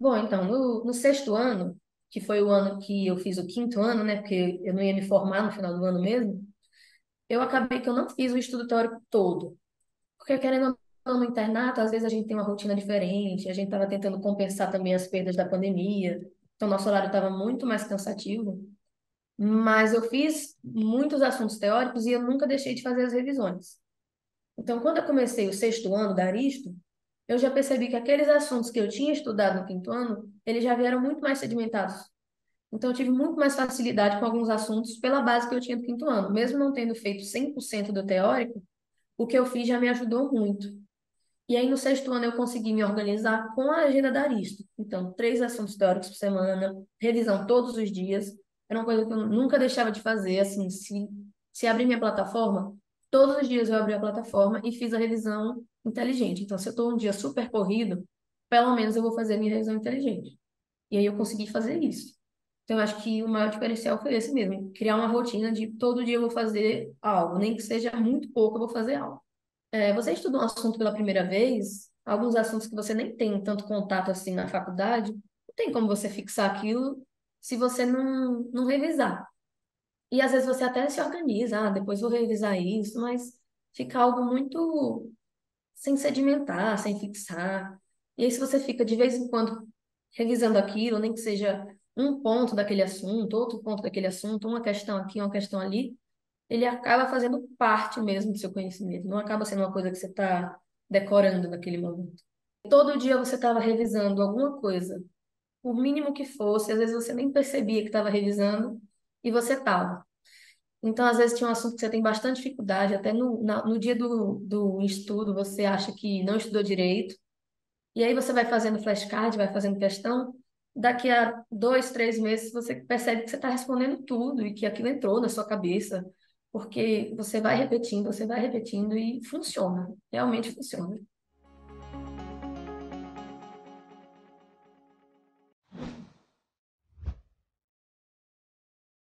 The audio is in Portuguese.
Bom, então, no sexto ano, que foi o ano que eu fiz o quinto ano, né? Porque eu não ia me formar no final do ano mesmo, eu acabei que eu não fiz o estudo teórico todo. Porque querendo ou não, no internato, às vezes a gente tem uma rotina diferente, a gente estava tentando compensar também as perdas da pandemia, então nosso horário estava muito mais cansativo. Mas eu fiz muitos assuntos teóricos e eu nunca deixei de fazer as revisões. Então, quando eu comecei o sexto ano da Aristo, eu já percebi que aqueles assuntos que eu tinha estudado no quinto ano, eles já vieram muito mais sedimentados. Então, eu tive muito mais facilidade com alguns assuntos pela base que eu tinha do quinto ano. Mesmo não tendo feito 100% do teórico, o que eu fiz já me ajudou muito. E aí, no sexto ano, eu consegui me organizar com a agenda da Aristo. Então, 3 assuntos teóricos por semana, revisão todos os dias. Era uma coisa que eu nunca deixava de fazer. Assim, se abrir minha plataforma, todos os dias eu abri a plataforma e fiz a revisão inteligente. Então, se eu estou um dia super corrido, pelo menos eu vou fazer a minha revisão inteligente. E aí eu consegui fazer isso. Então, eu acho que o maior diferencial foi esse mesmo, criar uma rotina de todo dia eu vou fazer algo, nem que seja muito pouco, eu vou fazer algo. Você estuda um assunto pela primeira vez, alguns assuntos que você nem tem tanto contato assim na faculdade, não tem como você fixar aquilo se você não revisar. E às vezes você até se organiza, depois vou revisar isso, mas fica algo muito sem sedimentar, sem fixar. E aí, se você fica de vez em quando revisando aquilo, nem que seja um ponto daquele assunto, outro ponto daquele assunto, uma questão aqui, uma questão ali, ele acaba fazendo parte mesmo do seu conhecimento, não acaba sendo uma coisa que você está decorando naquele momento. Todo dia você estava revisando alguma coisa, por mínimo que fosse, às vezes você nem percebia que estava revisando e você estava. Então, às vezes tinha um assunto que você tem bastante dificuldade, até no dia do estudo você acha que não estudou direito, e aí você vai fazendo flashcard, vai fazendo questão, daqui a 2, 3 meses você percebe que você está respondendo tudo e que aquilo entrou na sua cabeça, porque você vai repetindo e funciona, realmente funciona.